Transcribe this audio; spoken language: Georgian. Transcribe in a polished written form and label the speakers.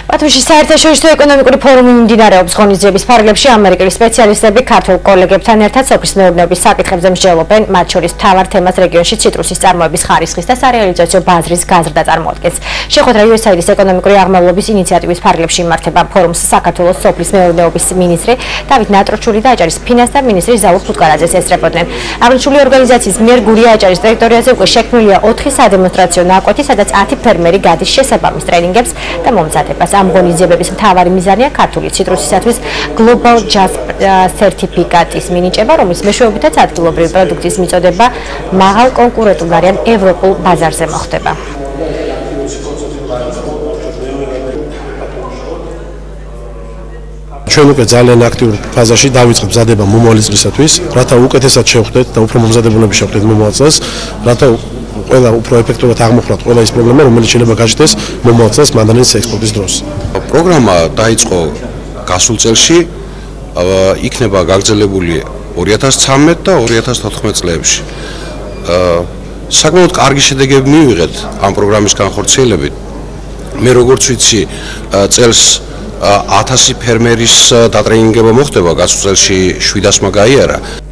Speaker 1: ბათუმში საერთაშორისო ეკონომიკური ფორუმი მიმდინარეობს. ღონისძიების ფარგლებში ამერიკელი სპეციალისტები ქართულ კოლეგებთან ერთად სოფლის მეურნეობის საკითხებზე მსჯელობენ, მათ შორის მთავარ თემას რეგიონში ციტრუსის წარმოების ხარისხის და სარეალიზაციო ბაზრის გაზრდა წარმოადგენს. შეხვედრა USAID-ის ეკონომიკური აღმავლობის ინიციატივის ფარგლებში იმართება. ფორუმს საქართველოს სოფლის მეურნეობის მინისტრი დავით ნატროჩული და აჭარის ფინანსთა მინისტრი ზაურ ფუტკარაძეს ესწრებოდნენ. აღნიშნული ორგანიზაციის მიერ გურია აჭარის ტერიტორიაზე უკვე შექმნილია 4 სადემონსტრაციო ნაკვეთი, სადაც 10 ფერმერი გადის შესაბამის ტრენინგებს და მომზადებას. ამ ღონისძიებების მთავარი მიზანია ქართული ციტრუსისათვის Global Just სერტიფიკატის მინიჭება, რომლის მეშვეობითაც ადგილობრივი პროდუქციის მიწოდება მაღალ კონკურენტულ ან ევროპულ ბაზარზე მოხდება.
Speaker 2: ჩვენ უკვე ძალიან აქტიურ ფაზაში დავიწყებთ მზადება მომავალი წლისათვის, რათა უკეთესად შევხვდეთ და უფრო მომზადებულები შევხვდეთ მომავალ წელს, რათა ყველა უფრო ეფექტურად აღმოხვრათ ყველა ის პრობლემა, რომელიც შეიძლება გაჩნდეს მომავალ წელს მანდარის ექსპორტის დროს.
Speaker 3: პროგრამა დაიწყო გასულ წელში, იქნება გაგრძელებული 2013 და 2014 წლებში. საკმაოდ კარგი შედეგები მივიღეთ ამ პროგრამის განხორციელებით. მე როგორც ვიცი, წელს 1000 ფერმერის დატრენინგება მოხდება, გასულ წელში 700-მა გაიარა.